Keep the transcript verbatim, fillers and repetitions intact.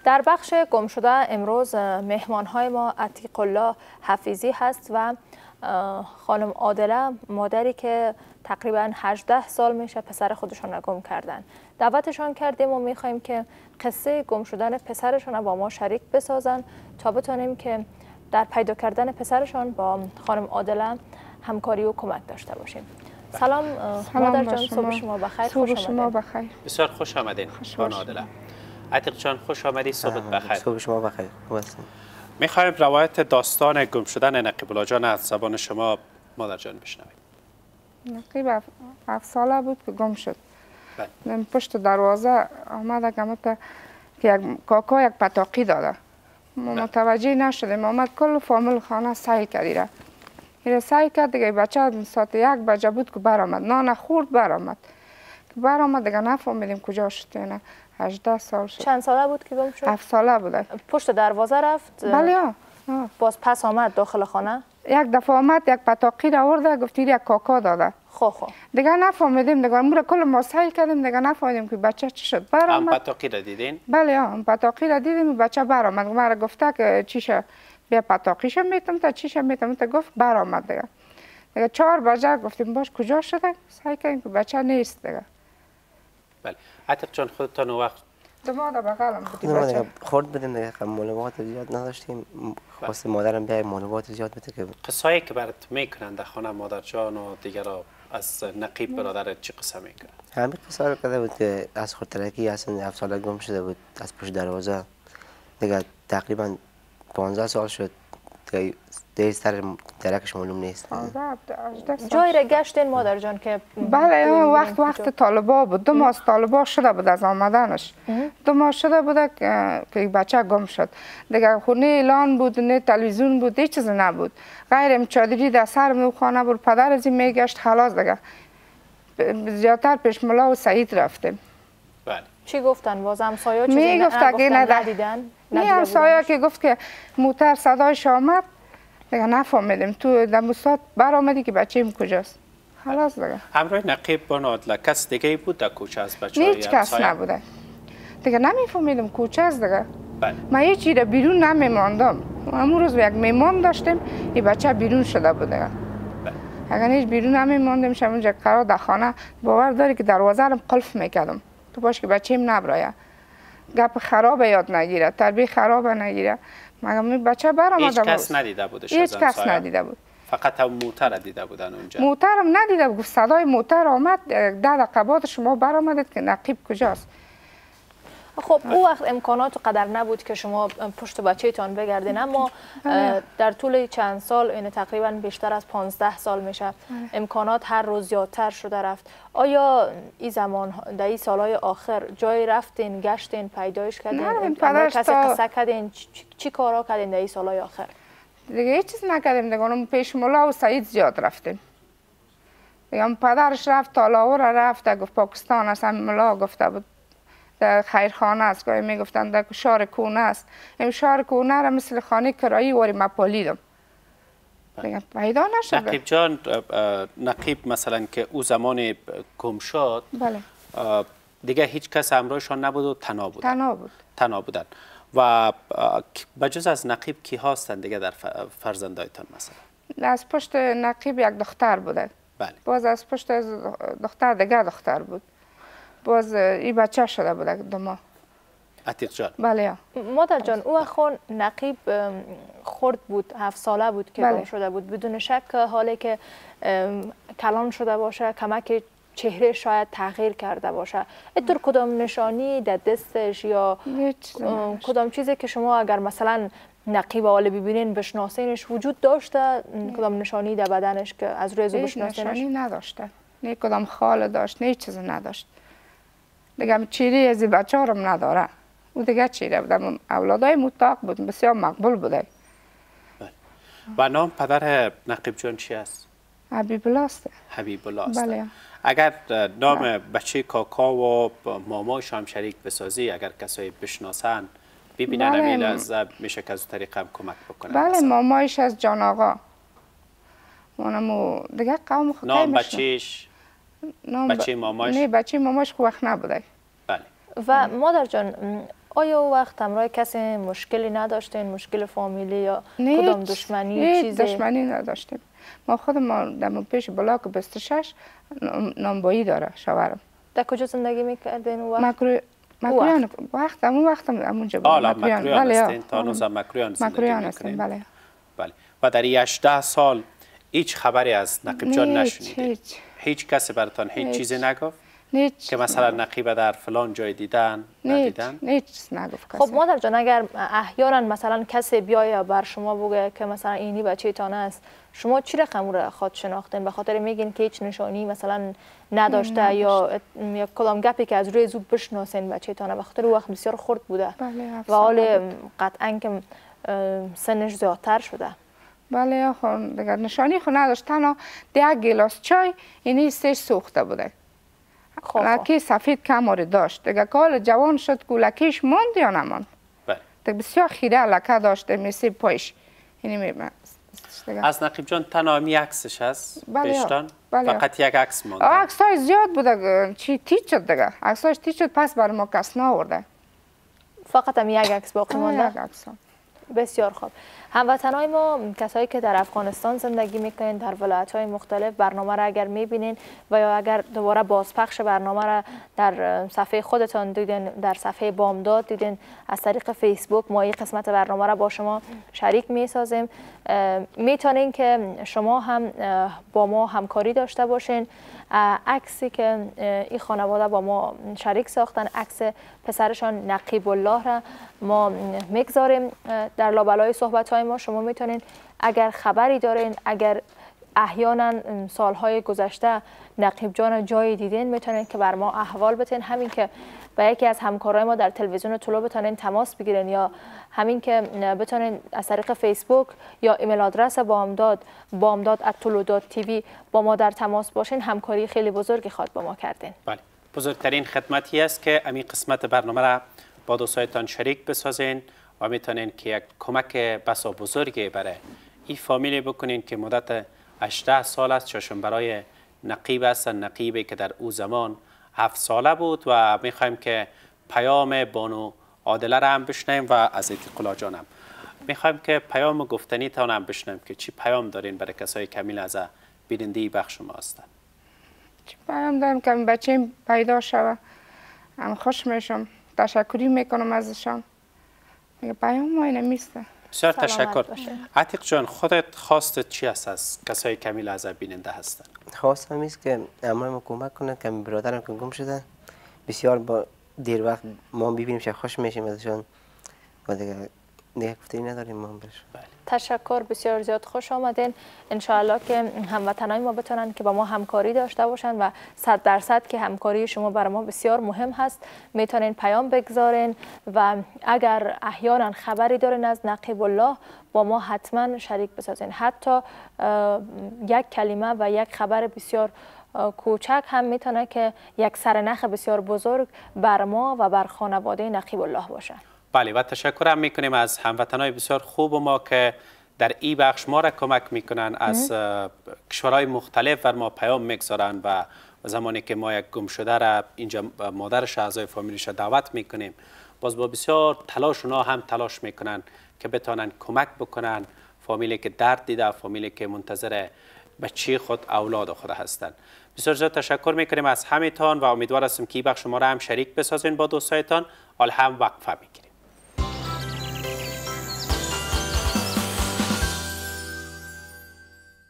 در بخش گم شده امروز مهمانهای ما عتیق الله حفیظی هست و خانم عادله، مادری که تقریبا هجده سال میشه پسر خودشان را گم کردن. دعوتشان کردیم و میخوایم که قصه گم شدن پسرشان را با ما شریک بسازن تا بتونیم که در پیدا کردن پسرشان با خانم عادله همکاری و کمک داشته باشیم. سلام, سلام مادر جان، صبح شما بخیر. صبح شما بخیر. بسیار خوش آمدین خانم عادله. عتیق جان خوش آمدی، صبح بخیر. صبح شما بخیر. میخوایم روایت داستان گم شدن نقیب الله جان از زبان شما مادر جان بشنویم. نقیب هفت ساله بود که گم شد. من پشت دروازه آمده که که یک کاکا یک پتاقی داده. ما متوجه نشدیم. آمد کل فامیل خانه سعی کردیره. این سعی کرد دیگه بچه ساعت یک بجه بود که برآمد. نان خورد برآمد. که برآمد دیگه نفهمیدیم کجا شد. نه هجده سال شد. چند ساله بود که گم شد؟ هفت ساله بوده. پشت دروازه رفت؟ بله. باز پس آمد داخل خانه؟ یک دفعه آمد یک پتاقی را آورده گفت یک کاکا داده. خو خو. دیگه نفهمیدیم دیگه امور کل ما سعی کردیم دیگه نفهمیدیم که بچه چی شد. برآمد. ام پتاقی را دیدین؟ بله ام پتاقی را دیدیم بچه برآمد. مرا گفته که چیشه بیا پتاقیش میتم تا چیشه میتم تا گفت برآمد دیگه. دیگه چهار بجه گفتیم باش کجا شده؟ سعی کردیم که بچه نیست دیگه. بله. عتیق جان خودتان وقت دما در بغلم بودی بچه. خورد بودیم دیگه معلومات زیاد نداشتیم. خواست مادرم بیای معلومات زیاد بده که قصه‌ای که برات میکنن در خانه مادر جان و دیگرا از نقیب برادر چی قصه میکنن؟ همین قصه رو کرده بود که از خودترکی اصلا هفت ساله گم شده بود از پشت دروازه. دیگه تقریبا پانزده سال شد دیگه دیگه سر درکش معلوم نیست. جایی را گشتین مادر جان که بله وقت وقت طالبا بود. دو ماه طالبا شده بود از آمدنش. دو ماه شده بود که بچه گم شد. دیگه خونه اعلان بود نه تلویزیون بود هیچ چیزی نبود. غیر چادری در سر نو خانه بود. پدر از این میگشت خلاص دیگه زیادتر پیش ملا و سعید رفتیم. بله. چی گفتن باز همسایا چیزی میگفت که ندیدن؟ نه همسایا که گفت که موتر صدایش آمد دیگه نفهمیدیم. تو دموسات برآمدی که بچه‌م کجاست. خلاص دیگه. همراه نقیب با عادله کس دیگه بود در کوچه از بچه‌های هیچ کس نبوده. دیگه نمیفهمیدم کوچه است دیگه. بله. ما هیچ چیز بیرون نمیماندم. امروز روز یک میمان داشتیم این بچه بیرون شده بود دیگه. بله. اگر هیچ بیرون نمیماندیم شما قرار در خانه باور داری که دروازه رو قلف میکردم. تو باش که بچه‌م نبرایه. گپ خراب یاد نگیره، تربیت خراب نگیره. مگه بچه برآمده هیچ کس ندیده بودش؟ هیچ کس ندیده بود. فقط هم موتر دیده بودن اونجا. موترم ندیده بود. صدای موتر آمد ده دقیقه بعد شما برآمدید که نقیب کجاست. خب او وقت امکانات قدر نبود که شما پشت بچه‌تان بگردین، اما در طول چند سال این تقریبا بیشتر از پانزده سال میشه امکانات هر روز زیادتر شده رفت. آیا این زمان در این سالهای آخر جای رفتین گشتین پیدایش کردین؟ کسی قصه کردین؟ چی کارا کردین در این سالهای آخر؟ دیگه هیچ چیز نکردیم دیگه. اون پیش ملا و سعید زیاد رفتیم. دیگه پدرش رفت تالاور رفت گفت پاکستان است. ملا گفته بود در خیرخانه است که میگفتن در شهر کونه است. این شهر کونه را مثل خانه کرایی وری مپالیدم. دیگه پیدا نشد. نقیب جان نقیب مثلا که او زمان گم شد بله. دیگه هیچ کس همراهشان نبود و تنها بودن. تنها بود. تنها بودن. و بجز از نقیب کی هستند دیگه در فرزندایتان مثلا؟ از پشت نقیب یک دختر بوده. بله. باز از پشت دختر دیگه دختر بود. باز این بچه شده بوده دو ماه. عتیق جان. بله. مادر جان او خون نقیب خرد بود، هفت ساله بود که بله. گم شده بود. بدون شک حالی که کلان شده باشه کمک چهره شاید تغییر کرده باشه. اینطور کدام نشانی در دستش یا کدام چیزی که شما اگر مثلا نقیب حالا ببینین بشناسینش وجود داشته؟ کدام نشانی در بدنش که از روی ازو بشناسینش؟ نشانی نداشته. نه کدام خال داشت نه چیز نداشت. دیگه چهره از بچه هم نداره. او دیگه چهره بوده. اولادای مطلق بود. بسیار مقبول بوده. و نام پدر نقیب جان چی است؟ حبیب الله است. حبیب الله است. بله. اگر نام بله. بچه کاکا و مامایش هم شریک بسازی اگر کسایی بشناسن ببینن بله. امیل از میشه که از طریق هم کمک بکنن. بله مامایش از جان آقا. مونمو دیگه قوم خود نام بچهش بچه ماماش؟ نه بچه ماماش خو وقت نبوده. بله. و مادر جان آیا او وقت همراه کسی مشکلی نداشتین، مشکل فامیلی یا کدام دشمنی نه چیزی؟ دشمنی نداشتیم. ما خود ما در پیش بلاک بیست و شش نانبایی داره شوهرم. در کجا زندگی میکردین اون وقت؟ مکروی مکرویان وقت همون وقت همونجا بود. حالا مکرویان هستین، تا هنوز هم مکرویان زندگی هستیم. بله. بله. و در این هجده سال هیچ خبری از نقیب جان نشنیدید؟ هیچ هیچ کسی براتان هیچ, هیچ چیزی نگفت؟ نیچ که مثلا نقیب در فلان جای دیدن ندیدن؟ نیچ نگفت کسی. خب مادر جان اگر احیانا مثلا کسی بیاید بر شما بگه که مثلا اینی بچه تان است، شما چی رقم رو خود شناختین؟ به خاطر میگین که هیچ نشانی مثلا نداشته یا یا کدام گپی که از روی زود بشناسین بچه تانه، به خاطر وقت بسیار خرد بوده بله و حال قطعا که سنش زیادتر شده. بله خون دیگر نشانی خود نداشت، تنها ده گلاس چای اینی سش سوخته بوده. خب لکی سفید کماری داشت دیگه. کال جوان شد که لکیش ماند یا نماند. بله. دیگه بسیار خیره لکه داشته میسی پایش. اینی میبینم. از نقیب جان تنها می عکسش هست؟ بله. پیشتان؟ بله. فقط یک عکس مانده؟ عکس های زیاد بوده. چی تیچ شد دیگه. عکس هاش تیچ شد پس بر ما کس ناورده. فقط هم یک عکس باقی مانده؟ یک عکس. بسیار خوب. هموطنای ما، کسایی که در افغانستان زندگی میکنین در ولایت‌های مختلف، برنامه را اگر میبینین و یا اگر دوباره بازپخش برنامه را در صفحه خودتان دیدین، در صفحه بامداد دیدین، از طریق فیسبوک ما این قسمت برنامه را با شما شریک میسازیم. میتونین که شما هم با ما همکاری داشته باشین. عکسی که این خانواده با ما شریک ساختن، عکس پسرشان نقیب الله را ما میگذاریم در لابلای صحبت‌های ما. شما میتونین اگر خبری دارین، اگر احیانا سالهای گذشته نقیب جان جایی دیدین، میتونین که بر ما احوال بدین. همین که با یکی از همکارای ما در تلویزیون طلوع بتونین تماس بگیرین یا همین که بتونین از طریق فیسبوک یا ایمیل آدرس بامداد بامداد ات طلوع دات تیوی با ما در تماس باشین، همکاری خیلی بزرگی خواد با ما کردین. بله. بزرگترین خدمتی است که همین قسمت برنامه را با دوستایتان شریک بسازین و میتونین که یک کمک بسا بزرگی برای این فامیلی بکنین که مدت هجده سال است چشم برای نقیب است. نقیبی که در او زمان هفت ساله بود و میخوایم که پیام بانو عادله را هم بشنیم و از ایتیقلا جان هم میخوایم که پیام گفتنی تان هم بشنیم که چی پیام دارین برای کسای کمیل از بیننده بخش ما هستن. چی پیام دارم که بچه پیدا شوه، هم خوش میشم، تشکری میکنم ازشان. میگه پیام ما اینه میسته. بسیار تشکر. عتیق جان، خودت خواستت چی است از کسای کمیل از بیننده هستن؟ خواستم است که امروز ما کمک کنه که برادرم که گم شده بسیار با دیر وقت ما ببینیم چه خوش میشیم ازشان و دیگه دیگه گفتنی نداریم ما بهش. تشکر، بسیار زیاد خوش آمدین. انشاءالله که هموطنای ما بتونن که با ما همکاری داشته باشن و صد درصد که همکاری شما برای ما بسیار مهم هست. میتونین پیام بگذارین و اگر احیانا خبری دارین از نقیب الله با ما حتما شریک بسازین. حتی یک کلمه و یک خبر بسیار کوچک هم میتونه که یک سرنخ بسیار بزرگ بر ما و بر خانواده نقیب الله باشه. بله و تشکر هم میکنیم از هموطنای بسیار خوب ما که در این بخش ما را کمک میکنن، از کشورهای مختلف بر ما پیام میگذارن و زمانی که ما یک گم شده را اینجا مادرش اعضای فامیلش دعوت میکنیم، باز با بسیار تلاش اونا هم تلاش میکنن که بتونن کمک بکنن فامیلی که درد دیده، فامیلی که منتظر بچه خود اولاد خود هستند. بسیار زیاد تشکر میکنیم از همتان و امیدوار هستیم که این بخش ما را هم شریک بسازین با دوستایتان. حال هم وقفه میگیریم.